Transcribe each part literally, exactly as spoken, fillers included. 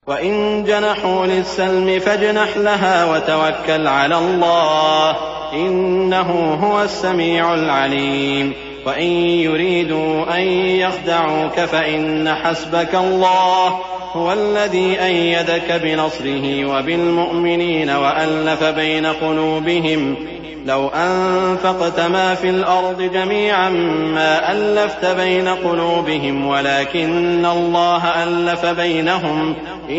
وَإِن جَنَحُوا لِلسَّلْمِ فَاجْنَحْ لَهَا وَتَوَكَّلْ عَلَى اللَّهِ إِنَّهُ هُوَ السَّمِيعُ الْعَلِيمُ وَإِن يُرِيدُوا أَن يَخْدَعُوكَ فَإِنَّ حَسْبَكَ اللَّهُ هُوَ الَّذِي أَيَّدَكَ بِنَصْرِهِ وَبِالْمُؤْمِنِينَ وَأَلَّفَ بَيْنَ قُلُوبِهِمْ لو أنفقت ما في الأرض جميعا ما ألفت بين قلوبهم ولكن الله ألف بينهم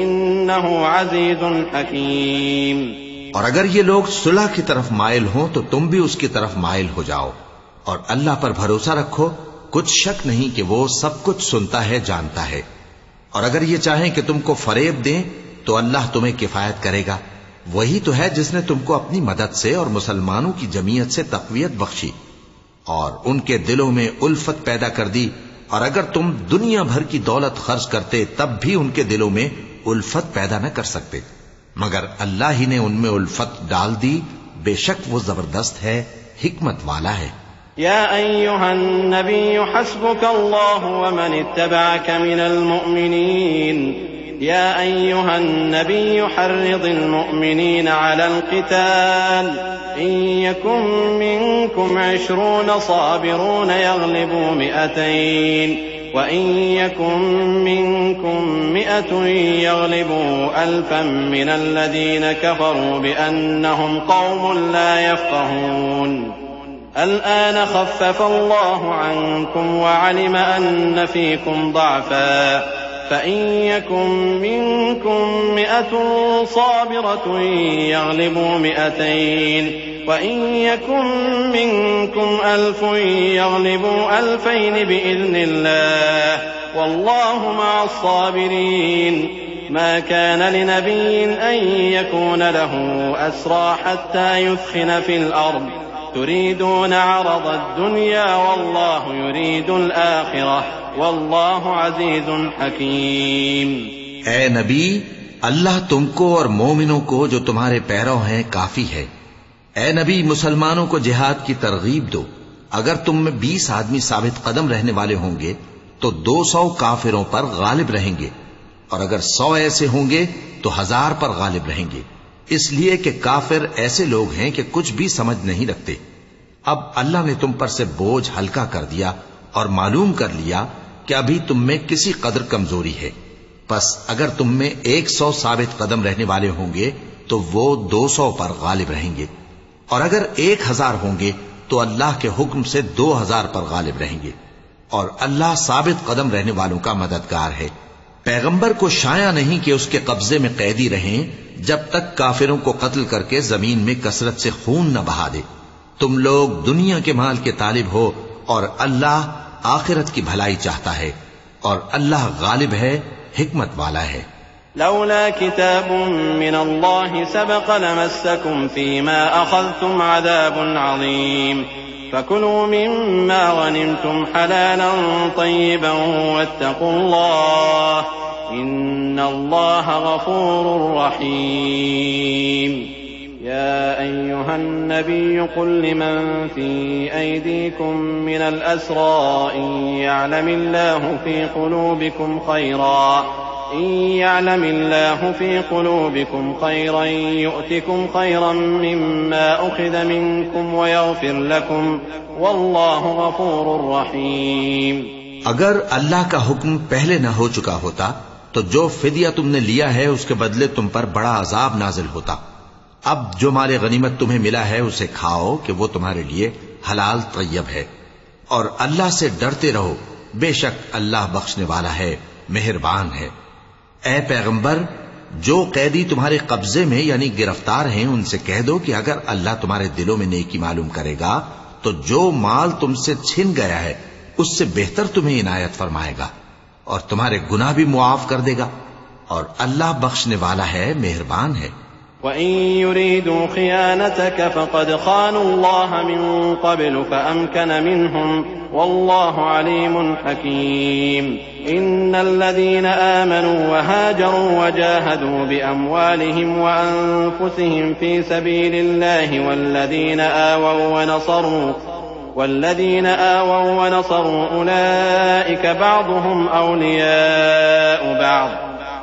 إنه عزيز حكيم۔ اور اگر یہ لوگ صلح کی طرف مائل ہوں تو تم بھی اس کی طرف مائل ہو جاؤ، اور اللہ پر بھروسہ رکھو، کچھ شک نہیں کہ وہ سب کچھ سنتا ہے، جانتا ہے۔ اور اگر یہ چاہیں کہ تم کو فریب دیں تو اللہ تمہیں کفایت کرے گا، وہی تو ہے جس نے تم کو اپنی مدد سے اور مسلمانوں کی جمعیت سے تقویت بخشی اور ان کے دلوں میں الفت پیدا کر دی، اور اگر تم دنیا بھر کی دولت خرچ کرتے تب بھی ان کے دلوں میں الفت پیدا نہ کر سکتے، مگر اللہ ہی نے ان میں الفت ڈال دی، بے شک وہ زبردست ہے، حکمت والا ہے۔ یا ایھا النبی حسبک اللہ ومن اتبعک من المؤمنین يا أيها النبي حرض المؤمنين على القتال إن يكن منكم عشرون صابرون يغلبوا مئتين وإن يكن منكم مئة يغلبوا ألفا من الذين كفروا بأنهم قوم لا يفقهون الآن خفف الله عنكم وعلم أن فيكم ضعفا فإن يكن منكم مئة صابرة يغلبوا مئتين وإن يكن منكم ألف يغلبوا ألفين بإذن الله والله مع الصابرين ما كان لنبي أن يكون له أسرى حتى يثخن في الأرض تريدون عرض الدنيا والله يريد الآخرة واللہ عزیز حکیم۔ اے نبی، اللہ تم کو اور مومنوں کو جو تمہارے پیرو ہیں کافی ہے۔ اے نبی، مسلمانوں کو جہاد کی ترغیب دو۔ اگر تم میں بیس آدمی ثابت قدم رہنے والے ہوں گے تو دو سو کافروں پر غالب رہیں گے، اور اگر سو ایسے ہوں گے تو ہزار پر غالب رہیں گے، اس لیے کہ کافر ایسے لوگ ہیں کہ کچھ بھی سمجھ نہیں رکھتے۔ اب اللہ نے تم پر سے بوجھ ہلکا کر دیا اور معلوم کر لیا کہ ابھی تم میں کسی قدر کمزوری ہے، پس اگر تم میں ایک سو ثابت قدم رہنے والے ہوں گے تو وہ دو سو پر غالب رہیں گے، اور اگر ایک ہزار ہوں گے تو اللہ کے حکم سے دو ہزار پر غالب رہیں گے، اور اللہ ثابت قدم رہنے والوں کا مددگار ہے۔ پیغمبر کو شایع نہیں کہ اس کے قبضے میں قیدی رہیں جب تک کافروں کو قتل کر کے زمین میں کثرت سے خون نہ بہا دے۔ تم لوگ دنیا کے مال کے طالب ہو اور اللہ آخرت کی بھلائی چاہتا ہے، اور اللہ غالب ہے، حکمت والا ہے۔ لولا كتاب من الله سبق لمسكم فيما أخذتم عذاب عظيم فكلوا مما غنمتم حلالا طيبا واتقوا الله إن الله غفور رحيم۔ يا أيها النبي قل لمن في أيديكم من الأسرى إن يعلم الله في قلوبكم خيرا إن يعلم الله في قلوبكم خيرا يؤتكم خيرا مما أخذ منكم ويغفر لكم والله غفور رحيم۔ اگر اللہ کا حکم پہلے نہ ہو چکا ہوتا تو جو فدیہ تم نے لیا ہے اس کے بدلے تم پر بڑا عذاب نازل ہوتا۔ اب جو مال غنیمت تمہیں ملا ہے اسے کھاؤ کہ وہ تمہارے لیے حلال طیب ہے، اور اللہ سے ڈرتے رہو، بے شک اللہ بخشنے والا ہے، مہربان ہے۔ اے پیغمبر، جو قیدی تمہارے قبضے میں یعنی گرفتار ہیں ان سے کہہ دو کہ اگر اللہ تمہارے دلوں میں نیکی معلوم کرے گا تو جو مال تم سے چھن گیا ہے اس سے بہتر تمہیں عنایت فرمائے گا، اور تمہارے گناہ بھی معاف کر دے گا، اور اللہ بخشنے والا ہے، مہربان ہے۔ وَإِن يُرِيدُوا خِيَانَتَكَ فَقَدْ خَانُوا اللَّهَ مِن قَبْلُ فَأَمْكَنَ مِنْهُمْ وَاللَّهُ عَلِيمٌ حَكِيمٌ۔ إِنَّ الَّذِينَ آمَنُوا وَهَاجَرُوا وَجَاهَدُوا بِأَمْوَالِهِمْ وَأَنفُسِهِمْ فِي سَبِيلِ اللَّهِ وَالَّذِينَ آوَوا وَّنَصَرُوا وَالَّذِينَ آوَوا وَنَصَرُوا أُولَئِكَ بَعْضُهُمْ أَوْلِيَاءُ بَعْضٍ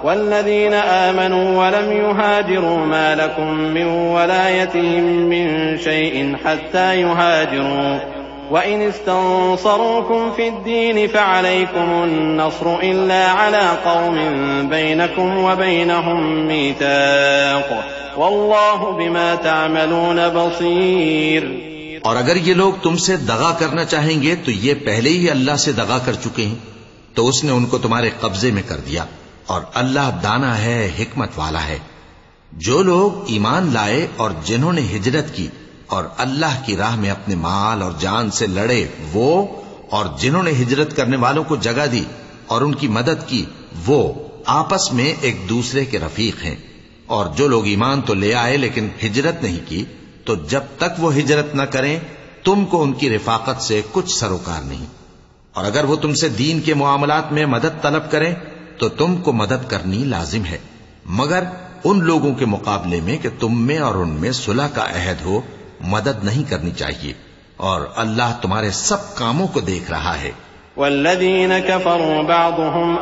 والذين آمنوا ولم يهاجروا ما لكم من ولايتهم من شيء حتى يهاجروا وإن استنصروكم في الدين فعليكم النصر إلا على قوم بينكم وبينهم ميثاق والله بما تعملون بصير. اور اگر یہ لوگ تم سے دغا کرنا چاہیں گے تو یہ پہلے ہی اللہ سے دغا کر چکے ہیں، تو اس نے ان کو تمہارے قبضے میں کر دیا، اور اللہ دانا ہے، حکمت والا ہے. جو لوگ ایمان لائے اور جنہوں نے ہجرت کی اور اللہ کی راہ میں اپنے مال اور جان سے لڑے، وہ اور جنہوں نے ہجرت کرنے والوں کو جگہ دی اور ان کی مدد کی، وہ آپس میں ایک دوسرے کے رفیق ہیں. اور جو لوگ ایمان تو لے آئے لیکن ہجرت نہیں کی، تو جب تک وہ ہجرت نہ کریں تم کو ان کی رفاقت سے کچھ سروکار نہیں. اور اگر وہ تم سے دین کے معاملات میں مدد طلب کریں تو تم کو مدد کرنی لازم ہے، مگر ان لوگوں کے مقابلے میں کہ تم میں اور ان میں صلح کا عہد ہو مدد نہیں کرنی چاہیے، اور اللہ تمہارے سب کاموں کو دیکھ رہا ہے. والذين كفروا بعضهم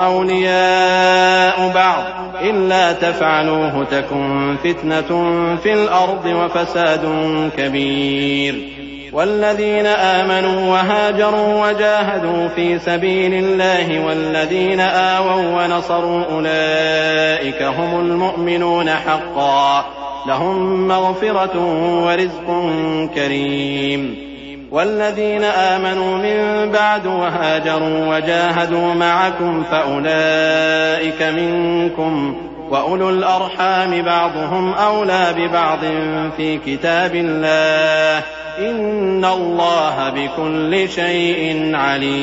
أولياء بعض إلا تفعلوه تكن فتنة في الأرض وفساد كبير. والذين آمنوا وهاجروا وجاهدوا في سبيل الله والذين آووا ونصروا أولئك هم المؤمنون حقا لهم مغفرة ورزق كريم. والذين آمنوا من بعد وهاجروا وجاهدوا معكم فأولئك منكم وأولو الأرحام بعضهم أولى ببعض في كتاب الله إن الله بكل شيء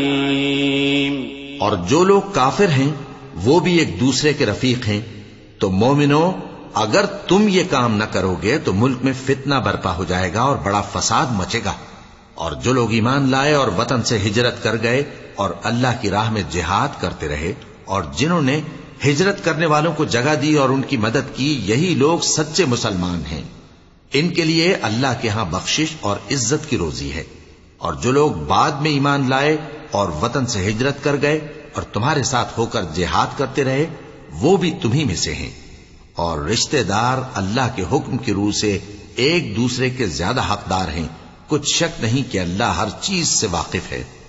عليم. اور جو لوگ کافر ہیں وہ بھی ایک دوسرے کے رفیق ہیں. تو مومنو، اگر تم یہ کام نہ کرو گے تو ملک میں فتنہ برپا ہو جائے گا اور بڑا فساد مچے گا. اور جو لوگ ایمان لائے اور وطن سے ہجرت کر گئے اور اللہ کی راہ میں جہاد کرتے رہے، اور جنہوں نے ہجرت کرنے والوں کو جگہ دی اور ان کی مدد کی، یہی لوگ سچے مسلمان ہیں. ان کے لیے اللہ کے ہاں بخشش اور عزت کی روزی ہے. اور جو لوگ بعد میں ایمان لائے اور وطن سے ہجرت کر گئے اور تمہارے ساتھ ہو کر جہاد کرتے رہے، وہ بھی تمہیں میں سے ہیں. اور رشتہ دار اللہ کے حکم کی روح سے ایک دوسرے کے زیادہ حقدار ہیں. کچھ شک نہیں کہ اللہ ہر چیز سے واقف ہے.